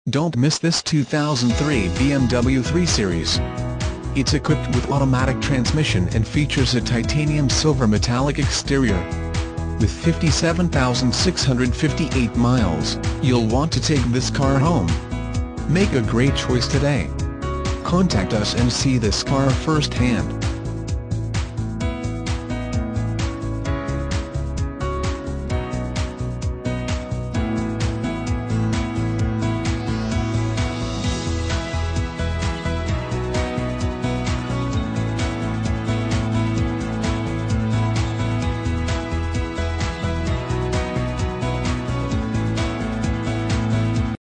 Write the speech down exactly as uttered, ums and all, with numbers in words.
Don't miss this two thousand three B M W three Series. It's equipped with automatic transmission and features a titanium silver metallic exterior. With fifty-seven thousand six hundred fifty-eight miles, you'll want to take this car home. Make a great choice today. Contact us and see this car firsthand.